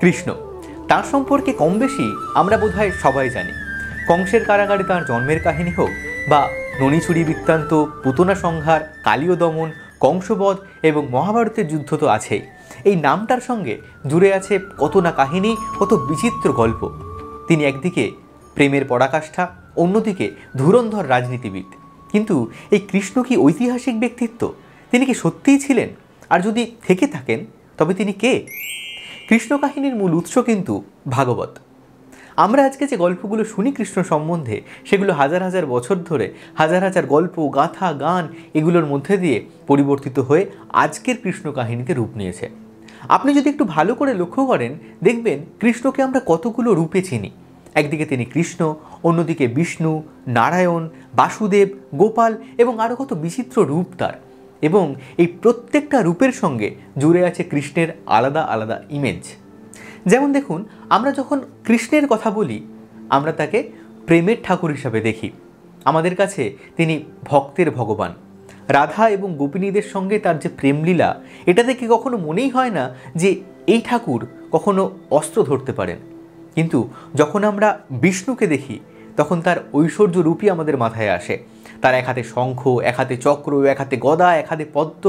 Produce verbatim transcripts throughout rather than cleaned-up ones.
কৃষ্ণ, তার সম্পর্কে কম বেশি আমরা বোধহয় সবাই জানি। কংসের কারাগারে তার জন্মের কাহিনী হোক, বা ননিছুরি বৃত্তান্ত, পুতনা সংহার, কালীয় দমন, কংসবধ এবং মহাভারতের যুদ্ধ তো আছেই। এই নামটার সঙ্গে জুড়ে আছে কত না কাহিনী, কত বিচিত্র গল্প। তিনি একদিকে প্রেমের পরাকাষ্ঠা, অন্যদিকে ধুরন্ধর রাজনীতিবিদ। কিন্তু এই কৃষ্ণ কি ঐতিহাসিক ব্যক্তিত্ব? তিনি কি সত্যিই ছিলেন? আর যদি থেকে থাকেন তবে তিনি কে? কৃষ্ণ কাহিনীর মূল উৎস কিন্তু ভাগবত। আমরা আজকে যে গল্পগুলো শুনি কৃষ্ণ সম্বন্ধে, সেগুলো হাজার হাজার বছর ধরে হাজার হাজার গল্প, গাথা, গান এগুলোর মধ্যে দিয়ে পরিবর্তিত হয়ে আজকের কৃষ্ণ কাহিনীতে রূপ নিয়েছে। আপনি যদি একটু ভালো করে লক্ষ্য করেন, দেখবেন কৃষ্ণকে আমরা কতগুলো রূপে চিনি। একদিকে তিনি কৃষ্ণ, অন্যদিকে বিষ্ণু, নারায়ণ, বাসুদেব, গোপাল এবং আরও কত বিচিত্র রূপ তার। এবং এই প্রত্যেকটা রূপের সঙ্গে জুড়ে আছে কৃষ্ণের আলাদা আলাদা ইমেজ। যেমন দেখুন, আমরা যখন কৃষ্ণের কথা বলি, আমরা তাকে প্রেমের ঠাকুর হিসাবে দেখি। আমাদের কাছে তিনি ভক্তের ভগবান। রাধা এবং গোপিনীদের সঙ্গে তার যে প্রেমলীলা, এটা দেখে কখনো মনেই হয় না যে এই ঠাকুর কখনো অস্ত্র ধরতে পারেন। কিন্তু যখন আমরা বিষ্ণুকে দেখি, তখন তার ঐশ্বর্য রূপই আমাদের মাথায় আসে। তার এক হাতে শঙ্খ, এক হাতে চক্র, এক হাতে গদা, এক হাতে পদ্ম।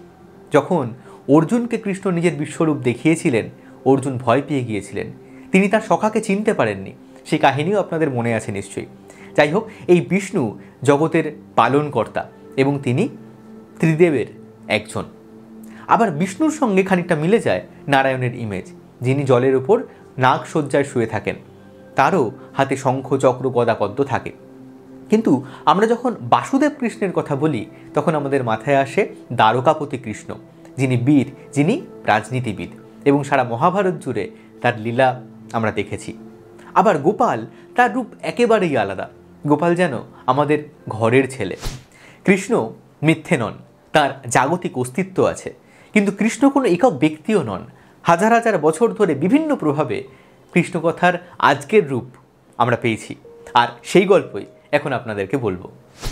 যখন অর্জুনকে কৃষ্ণ নিজের বিশ্বরূপ দেখিয়েছিলেন, অর্জুন ভয় পেয়ে গিয়েছিলেন। তিনি তার সখাকে চিনতে পারেননি। সেই কাহিনীও আপনাদের মনে আছে নিশ্চয়ই। যাই হোক, এই বিষ্ণু জগতের পালনকর্তা এবং তিনি ত্রিদেবের একজন। আবার বিষ্ণুর সঙ্গে খানিকটা মিলে যায় নারায়ণের ইমেজ, যিনি জলের ওপর নাগ শয্যায় শুয়ে থাকেন। তারও হাতে শঙ্খ, চক্র, গদা, পদ্ম থাকে। কিন্তু আমরা যখন বাসুদেব কৃষ্ণের কথা বলি, তখন আমাদের মাথায় আসে দ্বারকাপতি কৃষ্ণ, যিনি বীর, যিনি রাজনীতিবিদ এবং সারা মহাভারত জুড়ে তার লীলা আমরা দেখেছি। আবার গোপাল, তার রূপ একেবারেই আলাদা। গোপাল যেন আমাদের ঘরের ছেলে। কৃষ্ণ মিথ্যে নন, তার জাগতিক অস্তিত্ব আছে। কিন্তু কৃষ্ণ কোনো একক ব্যক্তিও নন। হাজার হাজার বছর ধরে বিভিন্ন প্রভাবে কৃষ্ণকথার আজকের রূপ আমরা পেয়েছি, আর সেই গল্পই এখন আপনাদেরকে বলবো।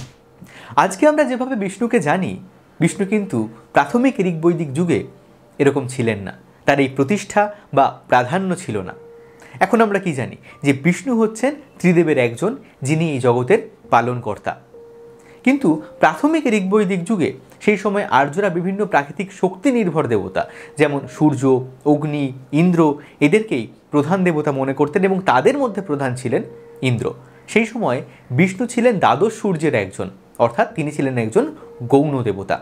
আজকে আমরা যেভাবে বিষ্ণুকে জানি, বিষ্ণু কিন্তু প্রাথমিক ঋগ্বৈদিক যুগে এরকম ছিলেন না। তার এই প্রতিষ্ঠা বা প্রাধান্য ছিল না। এখন আমরা কি জানি? যে বিষ্ণু হচ্ছেন ত্রিদেবের একজন, যিনি এই জগতের পালনকর্তা। কিন্তু প্রাথমিক ঋগ্বৈদিক যুগে সেই সময় আর্যরা বিভিন্ন প্রাকৃতিক শক্তি নির্ভর দেবতা, যেমন সূর্য, অগ্নি, ইন্দ্র, এদেরকেই প্রধান দেবতা মনে করতেন এবং তাদের মধ্যে প্রধান ছিলেন ইন্দ্র। সেই সময় বিষ্ণু ছিলেন দ্বাদশ সূর্যের একজন, অর্থাৎ তিনি ছিলেন একজন গৌণ দেবতা।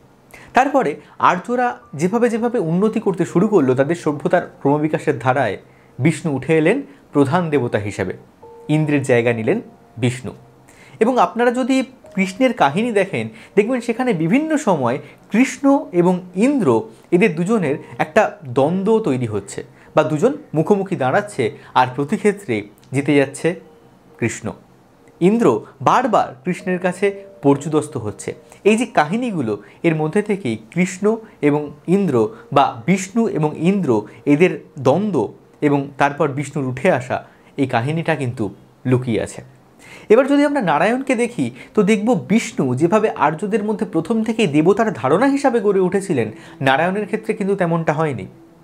তারপরে আর্যরা যেভাবে যেভাবে উন্নতি করতে শুরু করলো, তাদের সভ্যতার ক্রমবিকাশের ধারায় বিষ্ণু উঠে এলেন প্রধান দেবতা হিসেবে। ইন্দ্রের জায়গা নিলেন বিষ্ণু। এবং আপনারা যদি কৃষ্ণের কাহিনী দেখেন, দেখবেন সেখানে বিভিন্ন সময় কৃষ্ণ এবং ইন্দ্র, এদের দুজনের একটা দ্বন্দ্ব তৈরি হচ্ছে, বা দুজন মুখোমুখি দাঁড়াচ্ছে, আর প্রতি ক্ষেত্রে জিতে যাচ্ছে কৃষ্ণ। ইন্দ্র বারবার কৃষ্ণের কাছে পর্যুদস্ত হচ্ছে। এই যে কাহিনীগুলো, এর মধ্যে থেকেই কৃষ্ণ এবং ইন্দ্র, বা বিষ্ণু এবং ইন্দ্র, এদের দ্বন্দ্ব এবং তারপর বিষ্ণুর উঠে আসা, এই কাহিনীটা কিন্তু লুকিয়ে আছে। এবার যদি আমরা নারায়ণকে দেখি, তো দেখব বিষ্ণু যেভাবে আর্যদের মধ্যে প্রথম থেকেই দেবতার ধারণা হিসাবে গড়ে উঠেছিলেন, নারায়ণের ক্ষেত্রে কিন্তু তেমনটা হয়নি।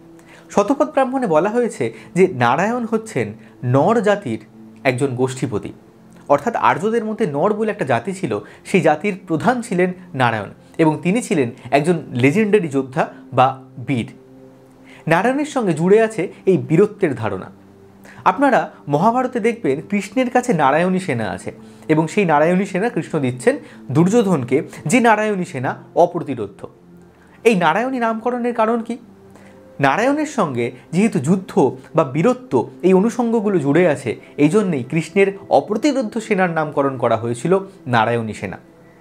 শতপথ ব্রাহ্মণে বলা হয়েছে যে নারায়ণ হচ্ছেন নর জাতির একজন গোষ্ঠীপতি। অর্থাৎ আর্যদের মধ্যে নর বলে একটা জাতি ছিল, সেই জাতির প্রধান ছিলেন নারায়ণ, এবং তিনি ছিলেন একজন লেজেন্ডারি যোদ্ধা বা বীর। নারায়ণের সঙ্গে জুড়ে আছে এই বীরত্বের ধারণা। আপনারা মহাভারতে দেখবেন কৃষ্ণের কাছে নারায়ণী সেনা আছে, এবং সেই নারায়ণী সেনা কৃষ্ণ দিচ্ছেন দুর্যোধনকে, যে নারায়ণী সেনা অপ্রতিরোধ্য। এই নারায়ণী নামকরণের কারণ কি? নারায়ণের সঙ্গে যেহেতু যুদ্ধ বা বীরত্ব, এই অনুষঙ্গগুলো জুড়ে আছে, এই জন্যেই কৃষ্ণের অপ্রতিরোধ্য সেনার নামকরণ করা হয়েছিল নারায়ণী সেনা।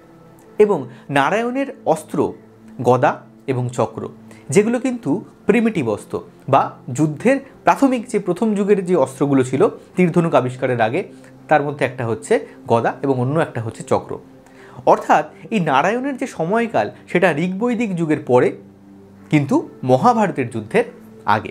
এবং নারায়ণের অস্ত্র গদা এবং চক্র, যেগুলো কিন্তু প্রিমিটিভ অস্ত্র, বা যুদ্ধের প্রাথমিক যে প্রথম যুগের যে অস্ত্রগুলো ছিল তীরধনুক আবিষ্কারের আগে, তার মধ্যে একটা হচ্ছে গদা এবং অন্য একটা হচ্ছে চক্র। অর্থাৎ এই নারায়ণের যে সময়কাল, সেটা ঋগ্বৈদিক যুগের পরে, কিন্তু মহাভারতের যুদ্ধের আগে।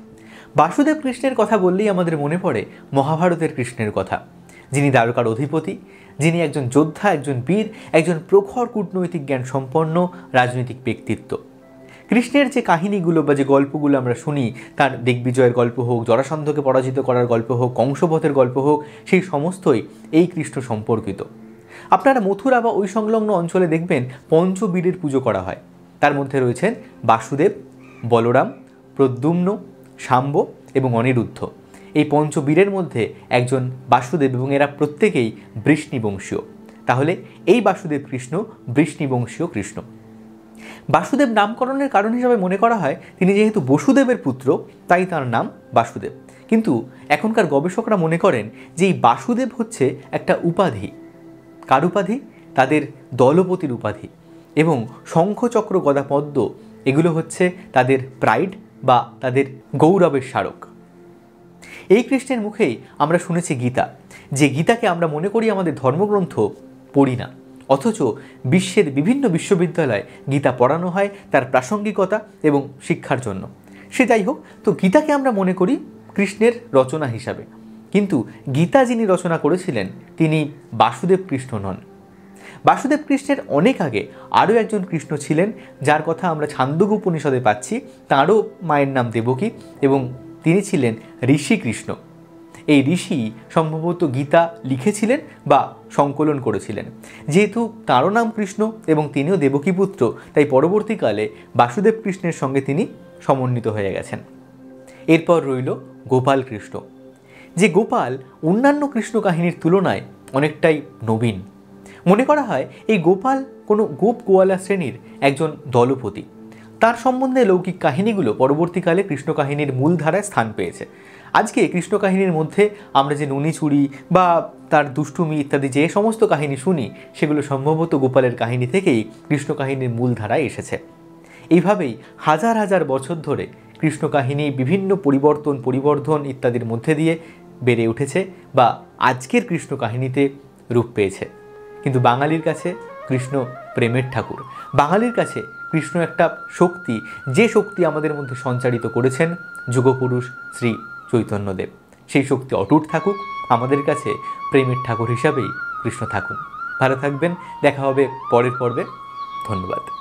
বাসুদেব কৃষ্ণের কথা বললেই আমাদের মনে পড়ে মহাভারতের কৃষ্ণের কথা, যিনি দ্বারকার অধিপতি, যিনি একজন যোদ্ধা, একজন বীর, একজন প্রখর কূটনৈতিক জ্ঞান সম্পন্ন রাজনৈতিক ব্যক্তিত্ব। কৃষ্ণের যে কাহিনীগুলো বা যে গল্পগুলো আমরা শুনি, তার দিগ্বিজয়ের গল্প হোক, জরাসন্ধকে পরাজিত করার গল্প হোক, কংসবধের গল্প হোক, সেই সমস্তই এই কৃষ্ণ সম্পর্কিত। আপনারা মথুরা বা ওই সংলগ্ন অঞ্চলে দেখবেন পঞ্চবীরের পুজো করা হয়। তার মধ্যে রয়েছেন বাসুদেব, বলরাম, প্রদ্যুম্ন, শাম্ব এবং অনিরুদ্ধ। এই পঞ্চবীরের মধ্যে একজন বাসুদেব এবং এরা প্রত্যেকেই বৃষ্ণিবংশীয়। তাহলে এই বাসুদেব কৃষ্ণ বৃষ্ণিবংশীয় কৃষ্ণ। বাসুদেব নামকরণের কারণ হিসাবে মনে করা হয় তিনি যেহেতু বসুদেবের পুত্র, তাই তার নাম বাসুদেব। কিন্তু এখনকার গবেষকরা মনে করেন যে এই বাসুদেব হচ্ছে একটা উপাধি। কার উপাধি? তাদের দলপতির উপাধি। এবং শঙ্খচক্র গদা পদ্ম এগুলো হচ্ছে তাদের প্রাইড বা তাদের গৌরবের স্মারক। এই কৃষ্ণের মুখেই আমরা শুনেছি গীতা, যে গীতাকে আমরা মনে করি আমাদের ধর্মগ্রন্থ, পড়ি না, অথচ বিশ্বের বিভিন্ন বিশ্ববিদ্যালয়ে গীতা পড়ানো হয় তার প্রাসঙ্গিকতা এবং শিক্ষার জন্য। সে যাই হোক, তো গীতাকে আমরা মনে করি কৃষ্ণের রচনা হিসাবে, কিন্তু গীতা যিনি রচনা করেছিলেন তিনি বাসুদেব কৃষ্ণ নন। বাসুদেব কৃষ্ণের অনেক আগে আরও একজন কৃষ্ণ ছিলেন, যার কথা আমরা ছান্দোগ্য উপনিষদে পাচ্ছি। তাঁরও মায়ের নাম দেবকী এবং তিনি ছিলেন ঋষি কৃষ্ণ। এই ঋষি সম্ভবত গীতা লিখেছিলেন বা সংকলন করেছিলেন। যেহেতু তাঁরও নাম কৃষ্ণ এবং তিনিও দেবকী পুত্র, তাই পরবর্তীকালে বাসুদেব কৃষ্ণের সঙ্গে তিনি সমন্বিত হয়ে গেছেন। এরপর রইল গোপাল কৃষ্ণ। যে গোপাল অন্যান্য কৃষ্ণ কাহিনীর তুলনায় অনেকটাই নবীন। মনে করা হয় এই গোপাল কোনো গোপ গোয়ালা শ্রেণীর একজন দলপতি। তার সম্বন্ধে লৌকিক কাহিনীগুলো পরবর্তীকালে কৃষ্ণ কাহিনীর মূল ধারায় স্থান পেয়েছে। আজকে কৃষ্ণ কাহিনীর মধ্যে আমরা যে ননিচুরি বা তার দুষ্টুমি ইত্যাদি যে সমস্ত কাহিনী শুনি, সেগুলো সম্ভবত গোপালের কাহিনী থেকেই কৃষ্ণ কাহিনীর মূল ধারায় এসেছে। এইভাবেই হাজার হাজার বছর ধরে কৃষ্ণ কাহিনী বিভিন্ন পরিবর্তন পরিবর্ধন ইত্যাদির মধ্যে দিয়ে বেড়ে উঠেছে বা আজকের কৃষ্ণ কাহিনীতে রূপ পেয়েছে। কিন্তু বাঙালির কাছে কৃষ্ণ প্রেমের ঠাকুর। বাঙালির কাছে কৃষ্ণ একটা শক্তি, যে শক্তি আমাদের মধ্যে সঞ্চারিত করেছেন যুগপুরুষ শ্রী চৈতন্যদেব। সেই শক্তি অটুট থাকুক, আমাদের কাছে প্রেমের ঠাকুর হিসাবেই কৃষ্ণ থাকুন। ভালো থাকবেন, দেখা হবে পরের পর্বে। ধন্যবাদ।